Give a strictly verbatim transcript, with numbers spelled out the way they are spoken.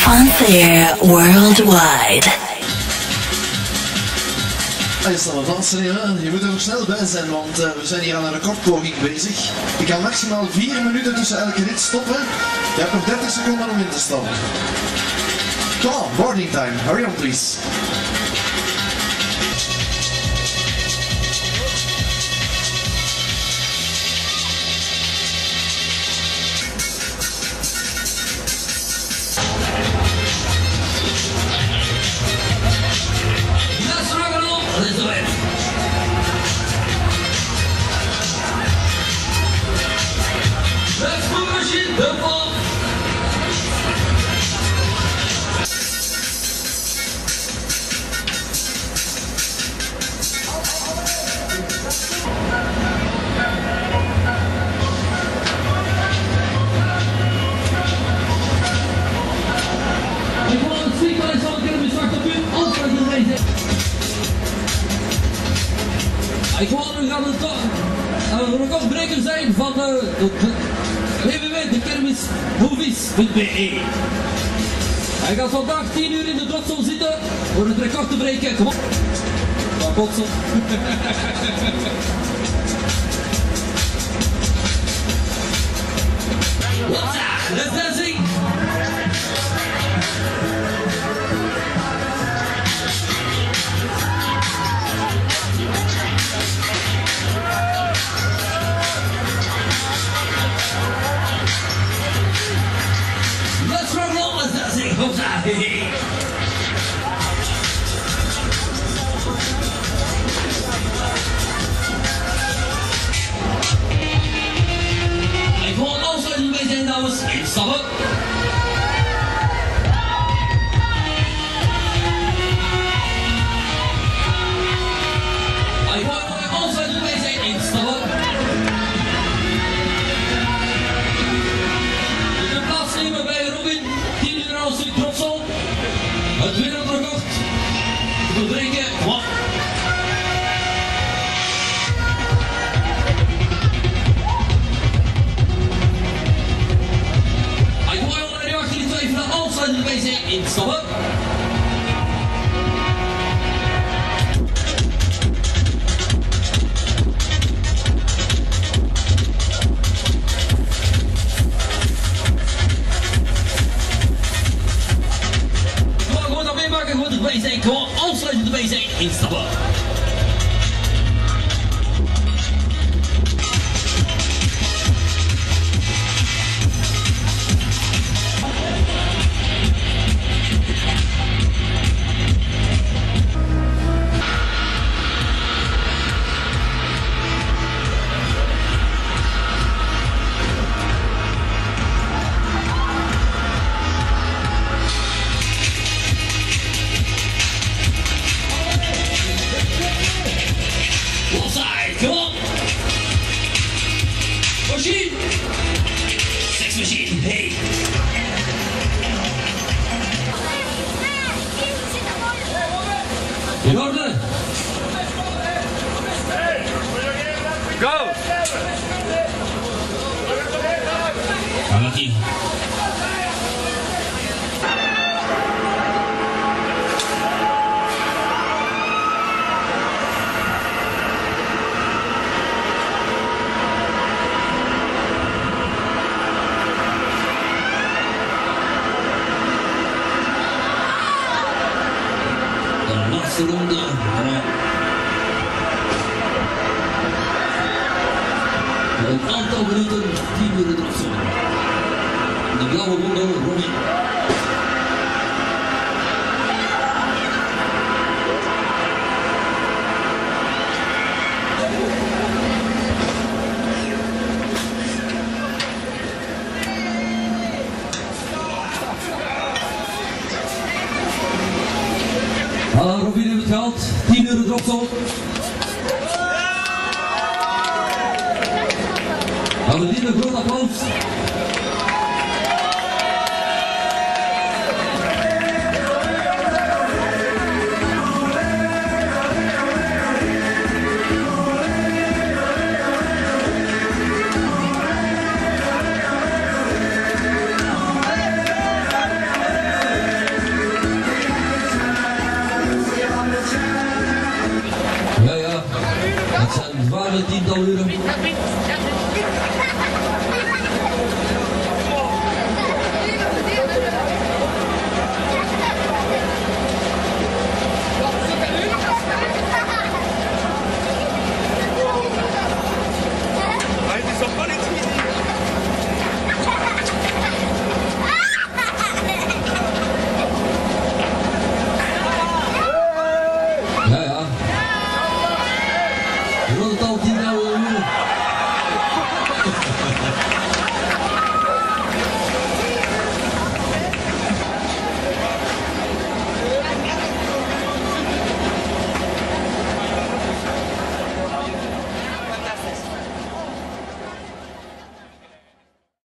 Funfair Worldwide. Hij is al vast, je moet er nog snel bij zijn, want uh, we zijn hier aan een recordpoging bezig. Je kan maximaal vier minuten tussen elke rit stoppen. Je hebt nog dertig seconden om in te stappen. Come on, boarding time. Hurry on, please. Ik wil nu gaan een, een recordbreker zijn van de, de, de w w w punt de kermis movies punt b e. Hij gaat vandaag tien uur in de dropzone zitten voor het record te breken. Kom op. Wat botsen. Hopsa, let's dancing. Let's rock on, let's dancing. Hopsa, hey, hey. Ik wil een afsluiting bij zijn, dames. Instappen. Ik wil een afsluiting bij zijn. Instappen. Je kunt plaatsnemen bij Robin. tien uur aan een stuk dropzone. Het wereldrecord te bebreken. Wat? Ik wil onder de achter die twijfelen afsluiten bij zijn instappen. Gewoon dat meemaken, gewoon erbij zijn, gewoon afsluiten erbij zijn, instappen. Offside, come on! Machine! Sex machine, hey! In orde! Go! Gaan we die? De laatste ronde. Een aantal minuten, tien uur erop zo. De blauwe ronde, Robin. Ah, Robin heeft het gehaald, tien uur erop zo. We verdienen een groot applaus.